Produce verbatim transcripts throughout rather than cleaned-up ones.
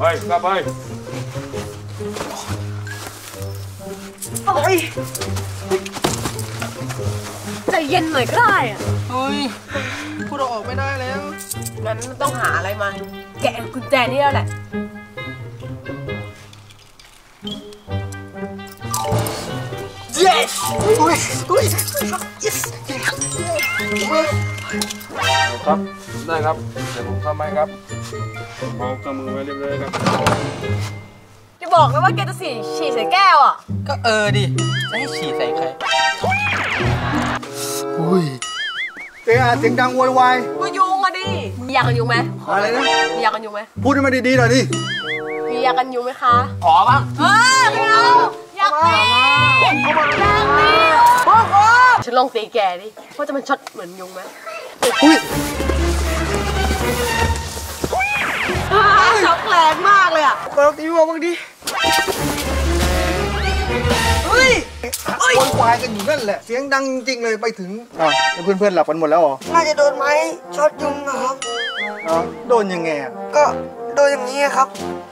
ไปกลับไปโอ้ยใจเย็นหน่อยก็ได้อะเฮ้ยพูดออกไม่ได้แล้วงั้นต้องหาอะไรมาแกะกุญแจนี่แล้วแหละyes อุ้ยอุ้ย yes ครับได้ครับเดี๋ยวผมเข้ามาครับเอาเครื่องมือไว้เรียบร้อยครับจะบอกนะว่าแกจะสีฉี่ใส่แก้วอ่ะก็เออดิจะให้ฉี่ใส่ใครอุ้ยเอะเสียงดังโวยวายก็ยุงอ่ะดิมียากันยุงไหมอะไรนะมียากันยุงไหมพูดให้มันดีๆหน่อยดิมียากันยุงไหมคะขอบ้างเออไม่เอาอยากตีอยากตีพ่อครับฉันลองตีแกดิว่าจะมันช็อตเหมือนยุงไหมอุ้ยช็อตแรงมากเลยอ่ะลองตีวัวบ้างดิเฮ้ยโวยวายกันอยู่นั่นแหละเสียงดังจริงเลยไปถึงอ่ะเพื่อนๆหลับกันหมดแล้วเหรอน่าจะโดนไม้ช็อตยุงนะครับอ๋อโดนยังไงอ่ะก็โดนอย่างนี้ครับ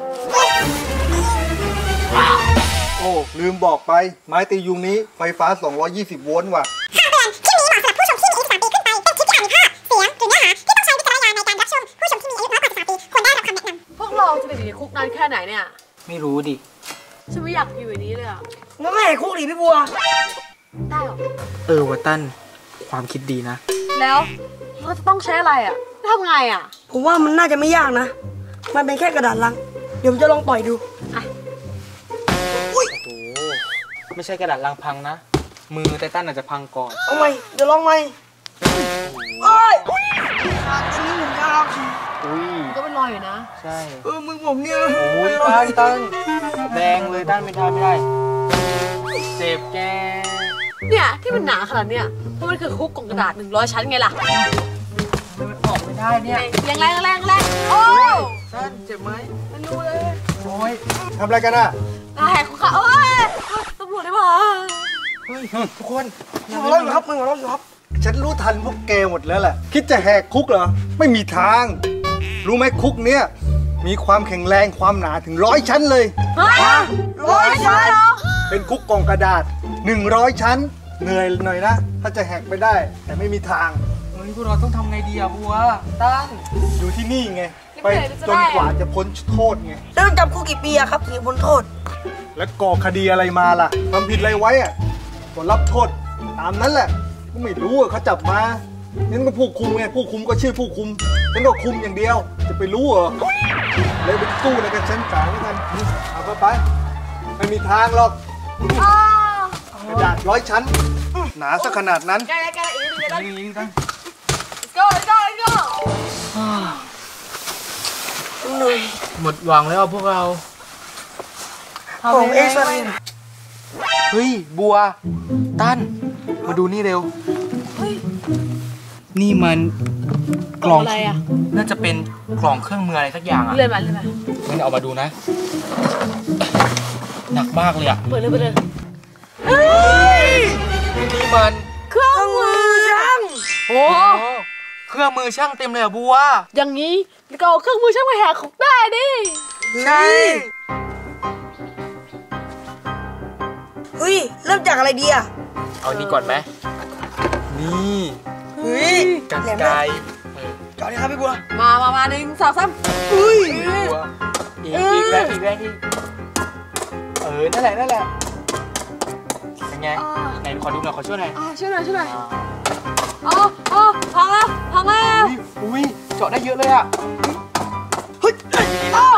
โอ้ลืมบอกไปไม้ตียุงนี้ไฟฟ้าสองร้อยยี่สิบโวลต์ว่ะคำเตือนคลิปนี้เหมาะสำหรับผู้ชมที่มีอายุสิบสามปีขึ้นไปเป็นคลิปที่อาจมีภาพเสียงหรือเนื้อหาที่ต้องใช้วิจารณญาณในการรับชมผู้ชมที่มีอายุน้อยกว่าสิบสามปีควรได้รับคำแนะนำพวกเราจะไปอยู่ในคุกนานแค่ไหนเนี่ยไม่รู้ดิฉันไม่อยากอยู่อย่างนี้เลยอ่ะงั้นไม่ให้คุกหรือพี่บัวได้หรอเออวัตตันความคิดดีนะแล้วเราจะต้องใช้อะไรอ่ะทำไงอ่ะผมว่ามันน่าจะไม่ยากนะมันเป็นแค่กระดาษลังเดี๋ยวผมจะลองปล่อยดูอ่ะอุ้ยโอ้ไม่ใช่กระดาษลังพังนะมือไททันอาจจะพังก่อนเอาไหมเดี๋ยวลองไหมโอ้ยขาดอันนี้เหมือนกันครับอุ้ยก็เป็นรอยอยู่นะใช่เออมือผมเนี่ยโอ้ยตันตันแดงเลยตันไม่ทำไม่ได้เจ็บแกเนี่ยที่มันหนาขนาดเนี้ยเพราะมันคือคุกกล่องกระดาษหนึ่งร้อยชั้นไงล่ะมันออกไม่ได้เนี่ยแรงแรงแรงแรงโอ้ยตันเจ็บไหมมันรู้เลยโอ้ยทำอะไรกันอ่ะแหกคุกค่ะโอ้ยตำรวจได้ป่ะเฮ้ยทุกคนมือร้อนอยู่ครับมือร้อนอยู่ครับฉันรู้ทันพวกแกหมดแล้วแหละคิดจะแหกคุกเหรอไม่มีทางรู้ไหมคุกเนี้ยมีความแข็งแรงความหนาถึงร้อยชั้นเลยร้อยชั้นเหรอเป็นคุกกล่องกระดาษหนึ่งร้อยชั้นเหนื่อยหน่อยนะถ้าจะแหกไปได้แต่ไม่มีทางเฮ้ยพวกเราต้องทำไงดีอะบัวตั้งอยู่ที่นี่ไงไปจนกว่าจะพ้นโทษไงแล้วจำคุกกี่ปีอะครับถึงพ้นโทษแล้วก่อคดีอะไรมาล่ะทำผิดอะไรไว้อะก็รับโทษตามนั้นแหละก็ไม่รู้อะเขาจับมานั่นก็ผู้คุมไงผู้คุมก็ชื่อผู้คุมฉันก็คุมอย่างเดียวจะไปรู้เหรอเลยไปสู้ในกันชั้นศาลแล้วกันเอาไปไปไม่มีทางหรอกกระดาษร้อยชั้นหนาสักขนาดนั้นแกแกอีกนิดนึงยิงกัน go go go เหนื่อยหมดหวังแล้วพวกเราผมเอชลินเฮ้ยบัวตั้นมาดูนี่เร็วนี่มันกล่องอะไรอ่ะน่าจะเป็นกล่องเครื่องมืออะไรสักอย่างอ่ะเลื่อนมาเลื่อนมางั้นเอามาดูนะหนักมากเลยอ่ะเปิดเลยเปิดเลยเฮ้ยนี่มันเครื่องมือช่างโอ้เครื่องมือช่างเต็มเลยอ่ะบัวอย่างนี้ก็เอาเครื่องมือช่างมาแหกคุกได้ดิใช่เฮ้ยเริ่มจากอะไรดีอ่ะเอานี่ก่อนไหมนี่เฮ้ยกันไกลจอดเลยครับพี่บัวมามามาหนึ่งสองสามเฮ้ยบัวอีกอีกแรงอีกแรงอีกเออนั่นแหละนั่นแหละเป็นไงไหนขอดูหน่อยขอช่วยหน่อยช่วยหน่อยช่วยหน่อยอ๋ออ๋อพังแล้วพังแล้วอุ้ยเจาะได้เยอะเลยอ่ะเฮ้ยเอ้า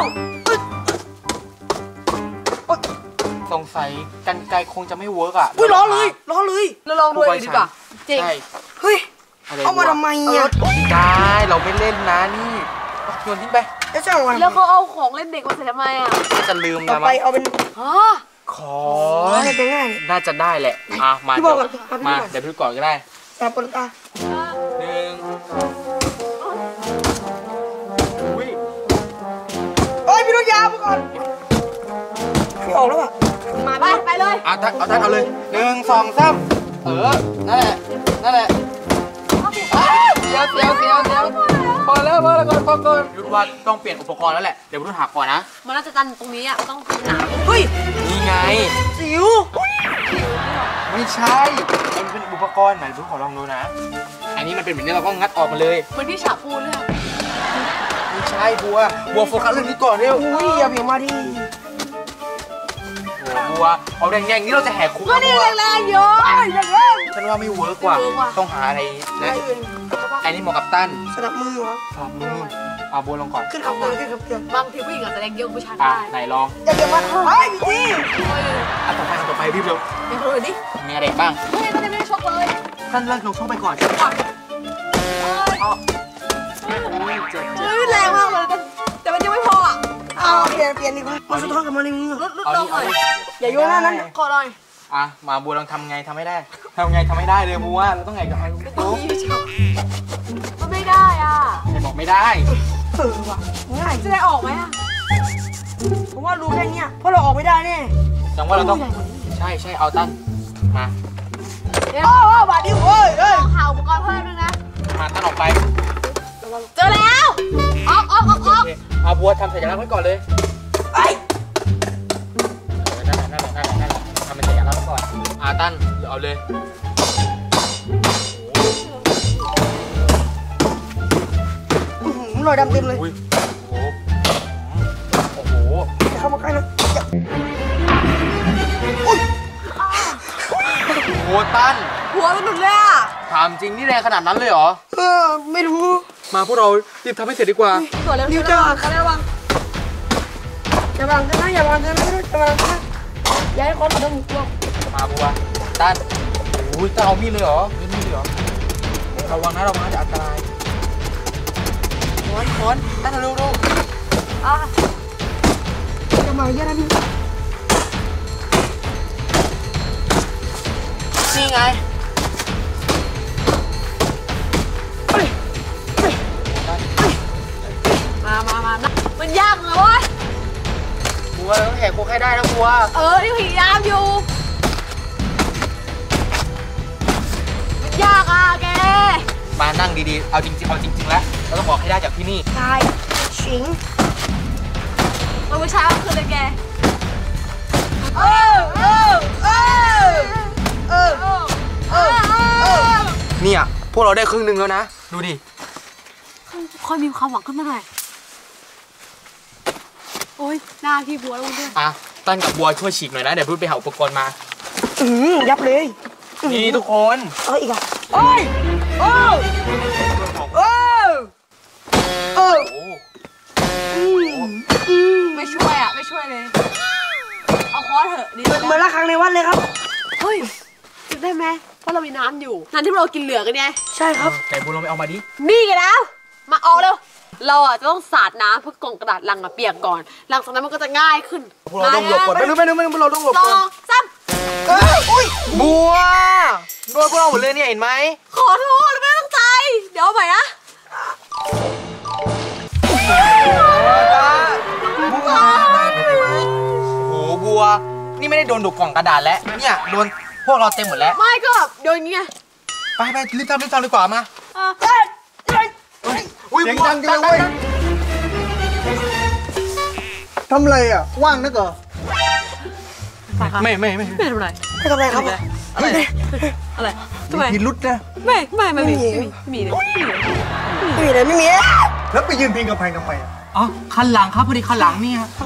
สงสัยกันไกลคงจะไม่เวิร์กอ่ะอุ้ยร้อนเลยร้อนเลยเราลองดูดีกว่าจริงเฮ้ยเอามาทำไมอ่ะได้เราไม่เล่นนะนี่โยนทิ้งไปแล้วเขาเอาของเล่นเด็กมาใส่ทำไมอ่ะจะลืมนะมั้งไปเอาเป็นขอน่าจะได้แหละอ่ะมามาเดี๋ยวพี่ก่อนก็ได้แต่ปนตาหนึ่งอุ้ยโอ้ยพี่โดนยาไปก่อนไม่ออกแล้วป่ะมาไปไปเลยเอาท่านเอาท่านเอาเลยหนึ่งสองสามเออนั่นแหละนั่นแหละเสียวเสียวเสียวเสียวพอแล้วพอแล้วก่อนก็ก็ยุทธว่าต้องเปลี่ยนอุปกรณ์แล้วแหละเดี๋ยวยุทธหาก่อนนะมันน่าจะตันตรงนี้อ่ะต้องหนาเฮ้ยนี่ไงสิวไม่ใช่มันเป็นอุปกรณ์ไหนยุทธขอลองดูนะอันนี้มันเป็นแบบนี้เราก็งัดออกมาเลยเหมือนพี่ฉาพูดเลยไม่ใช่บัวบัวโฟกัสเรื่องนี้ก่อนเร็วอุ้ยอย่าเบี่ยงมาดิบัวเอาแรงๆนี้เราจะแหกคุกก็นี่แรงๆเยอะอย่างเงี้ยฉันว่าไม่เวิร์กกว่าต้องหาอะไรนะอันนี้เหมาะกับตั้นสนับมือเหรอสลับมือเอาบัวลงก่อนขึ้นขับเลยขึ้นขับเกียร์บางทีผู้หญิงอาจจะแรงเยอะกว่าผู้ชายอ่ะได้ไหนลองอย่าเบี่ยงมาเฮ้ยพี่อ่ะต่อไปต่อไปรีบเร็วเดี๋ยวเลยดิมีอะไรบ้างไม่ไม่ได้ไม่ได้ชกเลยตั้นเลิกลงช่องไปก่อนเฮ้ยแรงมากเลยแต่มันยังไม่พออ่ะเอาเปลี่ยนเปลี่ยนดีกว่ามันสะท้อนกับมันในมือลดลดลงหน่อยอย่าโยนหน้านั้นขอหน่อยอ่ะมาบัวลองทำไงทำไม่ได้ทำไงทำไม่ได้เลยบัวเราต้องไงกับใครรู้พี่ฉาก็ไม่ได้อ่ะไม่บอกไม่ได้เออว่ะง่ายจะได้ออกไหมอ่ะผมว่ารู้แค่เนี้ยเพราะเราออกไม่ได้แน่จังว่าเราต้องใช่ใช่เอาตั้นมาเดี๋ยวโอ้โหบาดดิวเฮ้ยเฮ้ยต้องหาอุปกรณ์เพิ่มด้วยนะมาตั้นออกไปเจอแล้วออกออกออกออกเอาบัวทำสัญลักษณ์ไว้ก่อนเลยไอ้นั่นแหละนั่นแหละนั่นแหละนั่นแหละทำเป็นสัญลักษณ์ไว้ก่อนอาตั้นเอาเลยรอยดำเต็มเลยอุ้ยโอ้โหโอ้โหอย่าเข้ามาใกล้นะโอ้โหตั้นหัวมันหลุดเลยอ่ะถามจริงนี่แรงขนาดนั้นเลยเหรอเออไม่รู้มาพวกเรารีบทำให้เสร็จดีกว่าตัวเร็วนิ้วจ้ากันระวังอย่าบังกันนะอย่าบังกันนะอย่าบังกันนะอย่าให้คนมาโดนกลัวมาบัวตั้นโอ้ยจะเอามีดเลยเหรอมีดเลยเหรอระวังนะระวังนะจะอันตรายขอนขอนตั้นเร็วเร็วอ่ะอย่ามาเยอะนะพี่นี่ไงมามามานะมันยากนะเว้ยบัวเราต้องแหกคุกให้ได้นะบัวเออที่พยายามอยู่มันยากอ่ะแกมานั่งดีๆเอาจริงๆเอาจริงๆแล้วเราต้องบอกให้ได้จากที่นี่ตายชิงมันผู้ชายเอาคืนเลยแกเออเออเออเออเออเออเออเนี่ยพวกเราได้ครึ่งหนึ่งแล้วนะดูดิค่อยมีความหวังขึ้นมาหน่อยโอ๊ยหน้าพี่บัวแล้วด้วยอ่ะตั้นกับบัวช่วยฉีกหน่อยนะเดี๋ยวรุ่นไปหาอุปกรณ์มาอืมยับเลยนี่ทุกคนเอออีกอ่ะโอ้ยโอ้โอ้เออโอ้ไม่ช่วยอ่ะไม่ช่วยเลยเอาค้อนเถอะดีเหมือนเหมือนละครั้งในวัดเลยครับเฮ้ยกินได้ไหมเพราะเรามีน้ำอยู่น้ำที่เรากินเหลือกันไงใช่ครับแต่บัวลองไปเอามาดินี่ไงแล้วมาเอาเร็วเราอ่ะจะต้องสาดน้ำเพื่อกล่องกระดาษลังอะเปียกก่อนหลังจากนั้นมันก็จะง่ายขึ้นพวกเราต้องหลบก่อนไม่รู้ไม่รู้ไม่รู้พวกเราต้องหลบสก่ออนงสามเอ้ยอุ้ยบัวบัวพวกเราหมดเลยเนี่ยเห็นไหมขอโทษไม่ตั้งใจ เดี๋ยวเอาใหม่นะโอ้โหบัวนี่ไม่ได้โดนดุกล่องกระดาษแล้วเนี่ยโดนพวกเราเต็มหมดแล้วไม่ก็แบบโดนอย่างเงี้ยไปไปรีบทำรีบทำดีกว่ามาเออเฮ้ยเฮ้ยอุ้ยเสียงดังจังเลยเว้ยทำอะไรอ่ะ ว่างนักเหรอไม่ไม่ไม่ไม่ทำไรไม่ทำอะไรครับอะไรอะไรทำไมพิรุษนะไม่ไม่ไม่มีไม่มีไม่มีเลยไม่มีเลยไม่มีเลยไม่มีแล้วไปยืนพิงกำแพงทำไมอ่ะอ๋อคันหลังครับพอดีคันหลังนี่ครับ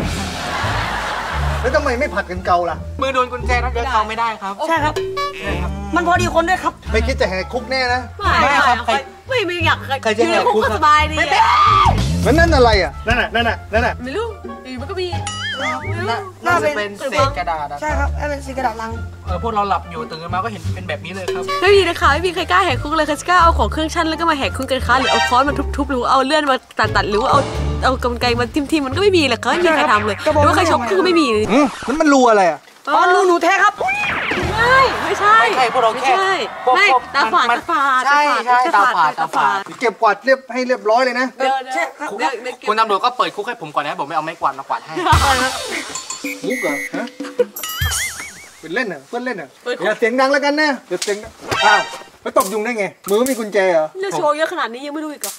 แล้วทำไมไม่ผัดกันเกาล่ะมือโดนกุญแจรัดเดินเข้าไม่ได้ครับใช่ครับ มันพอดีคนด้วยครับไม่คิดจะแหกคุกแน่นะไม่ครับใครไม่ไม่อยากใครอยู่ในคุกก็สบายดีอ่ะแล้วนั่นอะไรอ่ะ นั่นน่ะ นั่นน่ะ นั่นน่ะไม่รู้อยู่มันก็มีน่าจะเป็นเศษกระดาษอะใช่ครับไอ้เป็นสีกระดาษลังเออพวกเราหลับอยู่ตื่นมาก็เห็นเป็นแบบนี้เลยครับไม่มีนะคะไม่มีใครกล้าแหกคุกเลยใครกล้าเอาของเครื่องชั่นแล้วก็มาแหกคุกกันคะหรือเอาค้อนมาทุบๆหรือเอาเลื่อนมาตัดๆหรือว่าเอาเอากำไกมาทิ่มๆมันก็ไม่มีแหละเขาไม่มีใครทำเลยหรือว่าใครชกคุกก็ไม่มีอืมนั่นมันรูอะไรอ่ะอ๋อรูหนูแท้ครับไม่ไม่ใช่ไม่ใช่พวกเราแค่ไม่ใช่พวกไม่พวกตาฝาดมันตาฝาดใช่ใช่ตาฝาดตาฝาดเก็บกวาดเรียบให้เรียบร้อยเลยนะเดี๋ยวเดี๋ยวเดี๋ยวเดี๋ยวเก็บคุณตำรวจก็เปิดคุกให้ผมก่อนนะผมไม่เอาไม้กวาดมากวาดให้มุกเหรอฮะเป็นเล่นเหรอเพื่อนเล่นเหรออย่าเสียงดังแล้วกันนะอย่าเสียงดังอ้าวไปตบยุงได้ไงมือมีกุญแจเหรอเลือกโชว์เยอะขนาดนี้ยังไม่รู้อีกเหรอ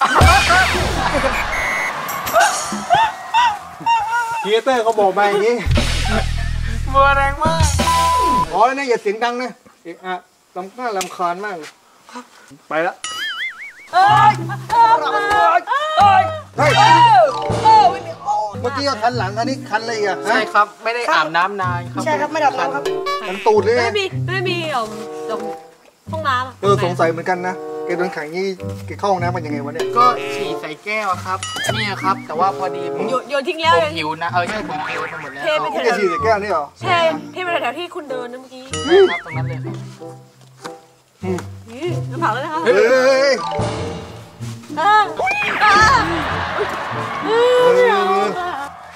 ครีเอเตอร์เขาบอกมาอย่างนี้บัวแรงมากอ๋อแล้วเนี่ยอย่าเสียงดังนะเอะอะลำหน้าลำคาญมากเลยไปละเอ้ยเอ้ยเอ้ยเฮ้ยเอ้ยเอ้ยเมื่อกี้ก็คันหลังอันนี้คันอะไรอีกอะใช่ครับ ไม่ได้อาบน้ำนานครับใช่ครับไม่ดับแล้วครับคันตูดเลยไม่มีไม่มีเอ่อตรงห้องน้ำะเออสงสัยเหมือนกันนะแกโดนขังนี่แกเข้าห้องน้ำมันยังไงวะเนี่ยก็ฉี่ใส่แก้วครับนี่ครับ แต่ว่าพอดีผมโยนโยนทิ้งแล้วผมเลยหิวนะ เออใช่ผมหิวไปหมดแล้วเทไปเถแกฉี่ใส่แก้วนี่เหรอใช่ที่เป็นแถวๆที่คุณเดินนะเมื่อกี้ใช่ครับตรงนั้นเลยครับนี่น้ำผักแล้วนะคะเฮ้ยอ่าอ่าเออไม่เอาอ่ะ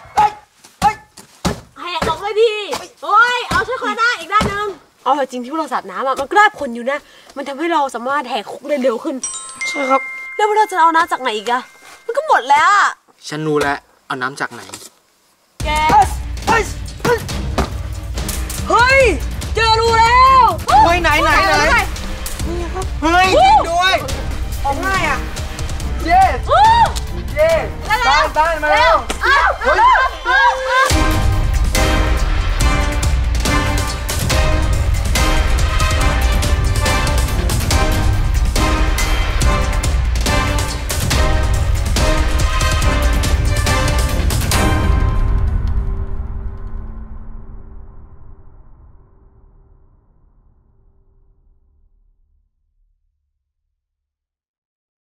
แหกออกเลยดิโอ้ยเอาช่วยคนละด้านอีกด้านหนึงเอาจริงที่เราสาดน้ำอ่ะมันก็ได้ผลอยู่นะมันทำให้เราสามารถแหกคุกได้เร็วขึ้นใช่ครับแล้วเราจะเอาน้ำจากไหนอีกอะมันก็หมดแล้วอะฉันรู้แล้ว เอาน้ำจากไหนแกเฮ้ยเฮ้ยเฮ้ยเจอรูแล้วเฮ้ยไหนไหนไหน เฮ้ยจริงด้วยออกง่ายอ่ะเย้อู้เย้ต้านต้านมาแล้วอ้าวเฮ้ยอ้าว